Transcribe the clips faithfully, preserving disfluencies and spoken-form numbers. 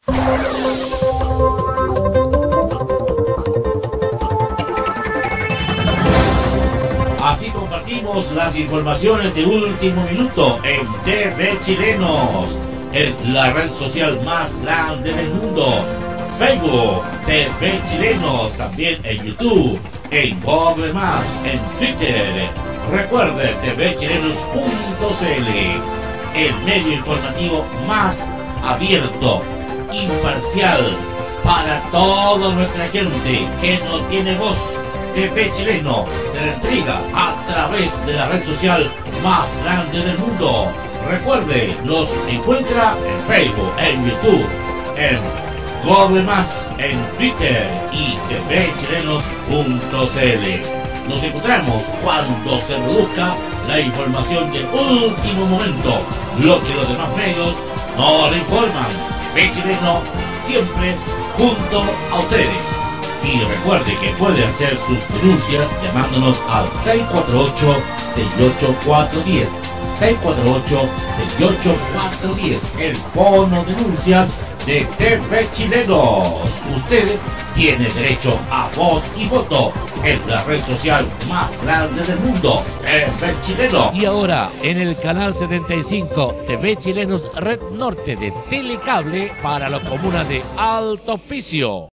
Así compartimos las informaciones de último minuto en T V Chilenos, en la red social más grande del mundo. Facebook, T V Chilenos, también en YouTube, en Google Más, en Twitter. Recuerde T V Chilenos punto c l, el medio informativo más abierto, imparcial, para toda nuestra gente que no tiene voz. T V Chileno se le entrega a través de la red social más grande del mundo. Recuerde, los encuentra en Facebook, en YouTube, en Google Más, en Twitter y T V Chilenos punto c l. Nos encontramos cuando se produzca la información del último momento, lo que los demás medios no le informan. T V Chileno siempre junto a ustedes. Y recuerde que puede hacer sus denuncias llamándonos al seis cuatro ocho, seis ocho cuatro uno cero, seis cuatro ocho, seis ocho cuatro uno cero, el fono denuncias de T V Chilenos. Usted tiene derecho a voz y voto en la red social más grande del mundo, T V Chileno. Y ahora en el canal setenta y cinco, T V Chilenos Red Norte de Telecable para la comuna de Alto Hospicio.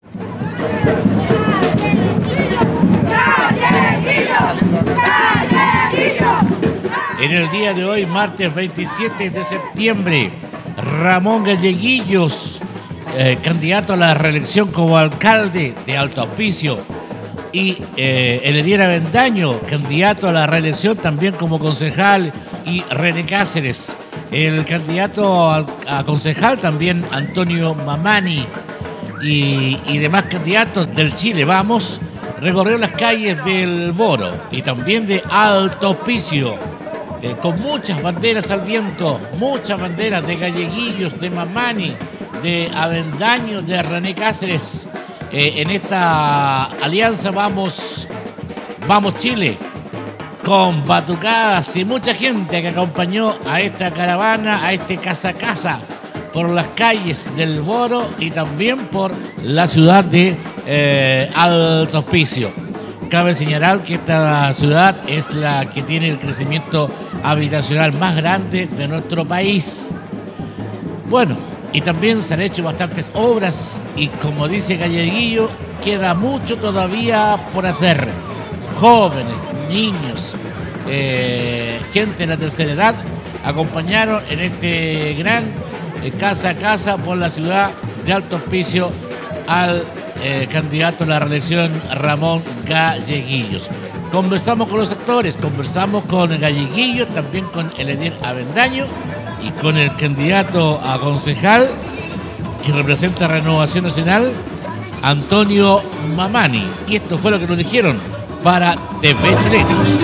En el día de hoy, martes veintisiete de septiembre, Ramón Galleguillos, eh, candidato a la reelección como alcalde de Alto Hospicio, y eh, Eledier Avendaño, candidato a la reelección también como concejal, y René Cáceres, el candidato a, a concejal también Antonio Mamani, y, y demás candidatos del Chile Vamos, recorrió las calles del Boro y también de Alto Hospicio, eh, con muchas banderas al viento, muchas banderas de Galleguillos, de Mamani, de Avendaño, de René Cáceres, eh, en esta alianza Vamos, Vamos Chile, con batucadas y mucha gente que acompañó a esta caravana, a este casa a casa, por las calles del Boro y también por la ciudad de eh, Alto Hospicio. Cabe señalar que esta ciudad es la que tiene el crecimiento habitacional más grande de nuestro país. Bueno, y también se han hecho bastantes obras y, como dice Galleguillo, queda mucho todavía por hacer. Jóvenes, niños, eh, gente de la tercera edad acompañaron en este gran eh, casa a casa por la ciudad de Alto Hospicio al eh, candidato a la reelección Ramón Galleguillos. Conversamos con los actores, conversamos con Galleguillos, también con Eledier Avendaño y con el candidato a concejal que representa Renovación Nacional, Antonio Mamani. Y esto fue lo que nos dijeron para T V Chilenos.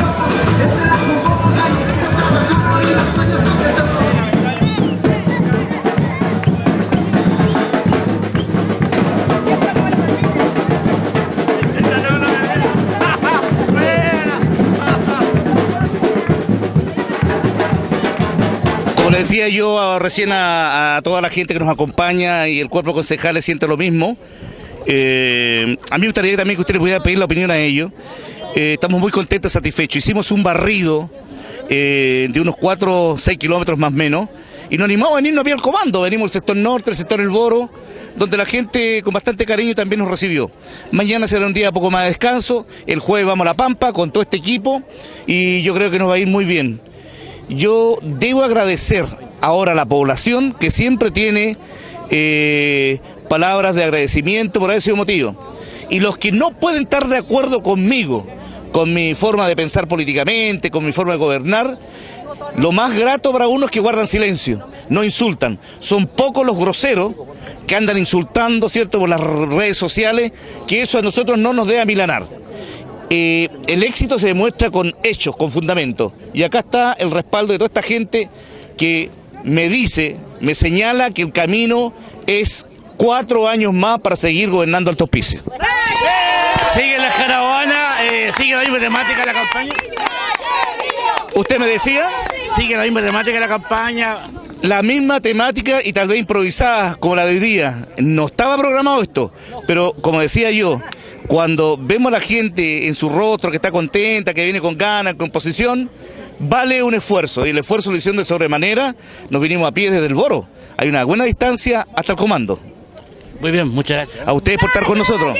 Como le decía yo recién a, a toda la gente que nos acompaña y el cuerpo concejal le siente lo mismo, eh, a mí me gustaría también que ustedes pudieran pedir la opinión a ellos. Eh, estamos muy contentos, satisfechos. Hicimos un barrido eh, de unos cuatro o seis kilómetros más o menos y nos animamos a venirnos a pie al comando. Venimos al sector norte, al sector El Boro, donde la gente con bastante cariño también nos recibió. Mañana será un día poco más de descanso, el jueves vamos a La Pampa con todo este equipo y yo creo que nos va a ir muy bien. Yo debo agradecer ahora a la población que siempre tiene eh, palabras de agradecimiento por haber sido motivo. Y los que no pueden estar de acuerdo conmigo, con mi forma de pensar políticamente, con mi forma de gobernar, lo más grato para uno es que guardan silencio, no insultan. Son pocos los groseros que andan insultando, ¿cierto?, por las redes sociales, que eso a nosotros no nos debe amilanar. Eh, el éxito se demuestra con hechos, con fundamentos. Y acá está el respaldo de toda esta gente que me dice, me señala que el camino es cuatro años más para seguir gobernando Alto Hospicio. Sigue la caravana, eh, sigue la misma temática de la campaña. ¿Usted me decía? Sigue la misma temática de la campaña. La misma temática y tal vez improvisada como la de hoy día. No estaba programado esto, pero como decía yo, cuando vemos a la gente en su rostro que está contenta, que viene con ganas, con posición, vale un esfuerzo. Y el esfuerzo lo hicieron de sobremanera. Nos vinimos a pie desde el Boro. Hay una buena distancia hasta el comando. Muy bien, muchas gracias. A ustedes por estar con nosotros.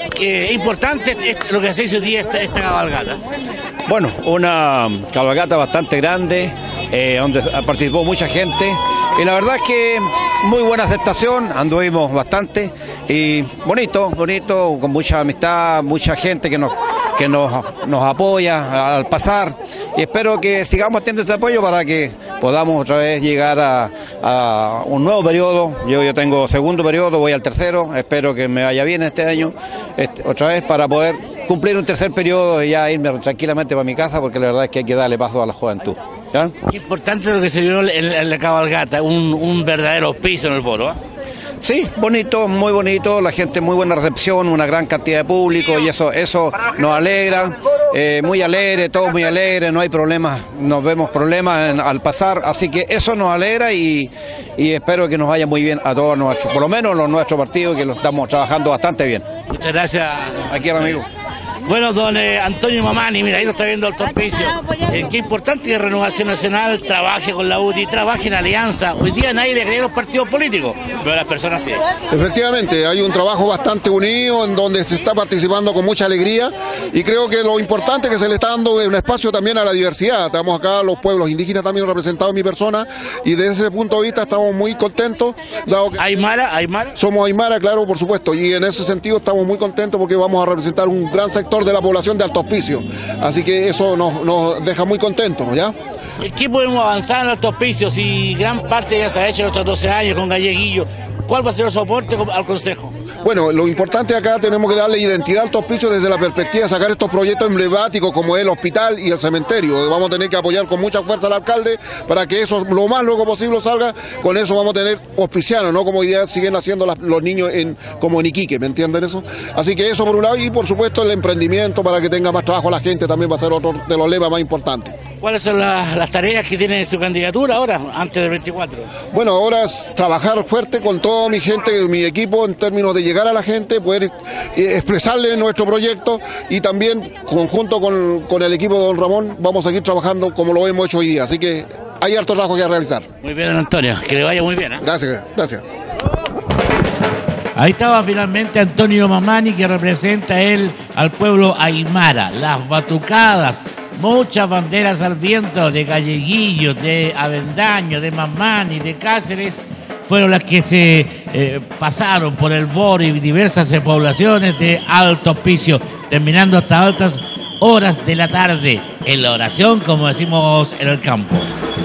Es importante lo que se hizo hoy día esta, esta cabalgata. Bueno, una cabalgata bastante grande, eh, donde participó mucha gente. Y la verdad es que muy buena aceptación, anduvimos bastante. Y bonito, bonito, con mucha amistad, mucha gente que nos, que nos, nos apoya al pasar. Y espero que sigamos teniendo este apoyo para que podamos otra vez llegar a, a un nuevo periodo. Yo, yo tengo segundo periodo, voy al tercero. Espero que me vaya bien este año, este, otra vez para poder cumplir un tercer periodo y ya irme tranquilamente para mi casa, porque la verdad es que hay que darle paso a la juventud. ¿Ya? Qué importante lo que se vio en, en la cabalgata, un, un verdadero auspicio en el Boro, ¿eh? Sí, bonito, muy bonito, la gente muy buena recepción, una gran cantidad de público y eso eso nos alegra, eh, muy alegre, todos muy alegres, no hay problemas, nos vemos problemas en, al pasar, así que eso nos alegra y, y espero que nos vaya muy bien a todos nuestros, por lo menos los nuestros partidos, que lo estamos trabajando bastante bien. Muchas gracias. Aquí al amigo. Bueno, don eh, Antonio Mamani, mira, ahí lo está viendo el Torpicio. Eh, qué importante que Renovación Nacional trabaje con la U D I, trabaje en alianza. Hoy día nadie le cree a los partidos políticos, pero las personas sí. Efectivamente, hay un trabajo bastante unido en donde se está participando con mucha alegría y creo que lo importante es que se le está dando un espacio también a la diversidad. Estamos acá los pueblos indígenas también representados en mi persona y desde ese punto de vista estamos muy contentos. Dado que Aymara, Aymara. Somos Aymara, claro, por supuesto, y en ese sentido estamos muy contentos porque vamos a representar un gran sector de la población de Alto Hospicio, así que eso nos, nos deja muy contentos, ¿ya? ¿Qué podemos avanzar en Alto Hospicio si gran parte ya se ha hecho en estos doce años con Galleguillo? ¿Cuál va a ser el soporte al Consejo? Bueno, lo importante acá tenemos que darle identidad al Alto Hospicio desde la perspectiva de sacar estos proyectos emblemáticos como el hospital y el cementerio. Vamos a tener que apoyar con mucha fuerza al alcalde para que eso lo más luego posible salga. Con eso vamos a tener hospicianos, ¿no? Como hoy día siguen haciendo las, los niños en, como en Iquique, ¿me entienden eso? Así que eso por un lado y por supuesto el emprendimiento para que tenga más trabajo la gente también va a ser otro de los lemas más importantes. ¿Cuáles son las, las tareas que tiene su candidatura ahora, antes del veinticuatro? Bueno, ahora es trabajar fuerte con toda mi gente, mi equipo, en términos de llegar a la gente, poder eh, expresarle nuestro proyecto y también, conjunto con, con el equipo de don Ramón, vamos a seguir trabajando como lo hemos hecho hoy día. Así que hay harto trabajo que realizar. Muy bien, Antonio, que le vaya muy bien, ¿eh? Gracias, gracias. Ahí estaba finalmente Antonio Mamani, que representa él al pueblo Aymara, las batucadas. Muchas banderas al viento de Galleguillos, de Avendaño, de Mamani, de Cáceres, fueron las que se eh, pasaron por el Boro y diversas eh, poblaciones de Alto Hospicio, terminando hasta altas horas de la tarde en la oración, como decimos en el campo.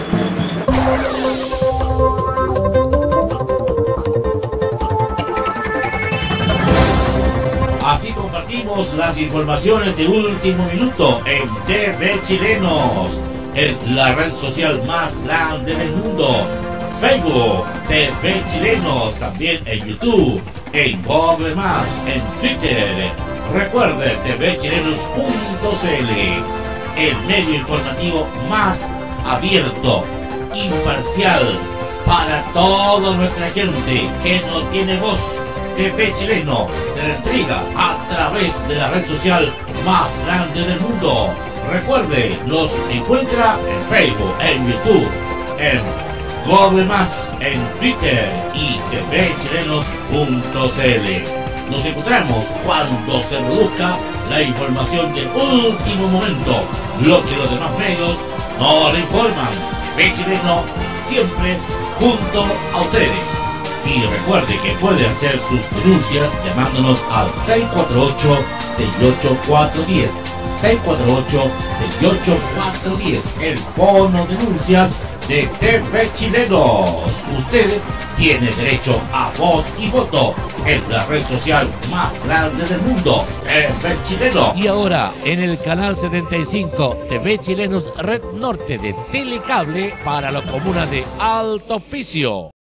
Así compartimos las informaciones de último minuto en T V Chilenos, en la red social más grande del mundo. Facebook, T V Chilenos, también en YouTube, en Google Más, en Twitter. Recuerde T V Chilenos punto c l, el medio informativo más abierto, imparcial, para toda nuestra gente que no tiene voz. T V Chileno se le entrega a través de la red social más grande del mundo. Recuerde, los encuentra en Facebook, en YouTube, en Google Más, en Twitter y T V Chilenos punto c l. Nos encontramos cuando se produzca la información del último momento, lo que los demás medios no le informan. T V Chileno siempre junto a ustedes. Y recuerde que puede hacer sus denuncias llamándonos al seis cuatro ocho, seis ocho cuatro uno cero, seis cuatro ocho, seis ocho cuatro uno cero, el fono denuncias de T V Chilenos. Usted tiene derecho a voz y voto en la red social más grande del mundo, T V Chileno. Y ahora en el canal setenta y cinco, T V Chilenos Red Norte de Telecable para la comuna de Alto Hospicio.